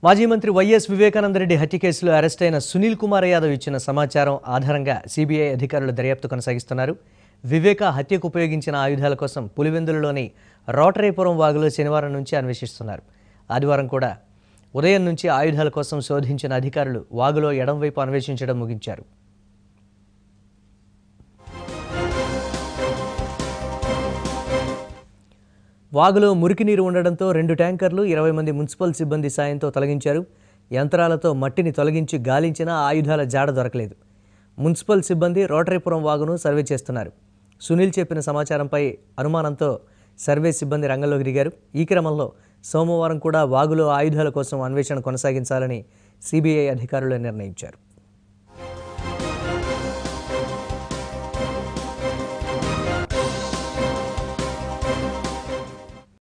మాజీ మంత్రి వైఎస్ వివేకానంద రెడ్డి హత్య కేసులో అరెస్ట్ అయిన సునీల్ కుమార్ యాదవ్ ఇచ్చిన సమాచారం ఆధారంగా సిబిఐ అధికారులు దర్యాప్తు కొనసాగిస్తున్నారు. వివేక హత్యకు ఉపయోగించిన ఆయుధాల కోసం పులివెందులలోని రోటరీపురం వాగులో శనివారం నుంచి అన్వేషిస్తున్నారు. ఆదివారం కూడా ఉదయం నుంచి ఆయుధాల కోసం శోధించిన అధికారులు వాగులో ఎడంవైపు అన్వేషించడం ముగించారు. వాగులో మురికి నీరు ఉండడంతో 2 ట్యాంకర్లు 20 మంది మున్సిపల్ సిబ్బంది సాయంతో తొలగించారు. యంత్రాలతో మట్టిని తొలగించి గాలించినా ఆయుధాల జాడ దొరకలేదు. మున్సిపల్ సిబ్బంది రోటరీపురం వాగును సర్వే చేస్తున్నారు. సునీల్ చెప్పిన సమాచారంపై అనుమానంతో సర్వే సిబ్బంది రంగంలోకి దిగారు. ఈ క్రమంలో సోమవారం కూడా వాగులో ఆయుధాల కోసం అన్వేషణ కొనసాగించాలని సిబిఐ అధికారులు నిర్ణయించారు.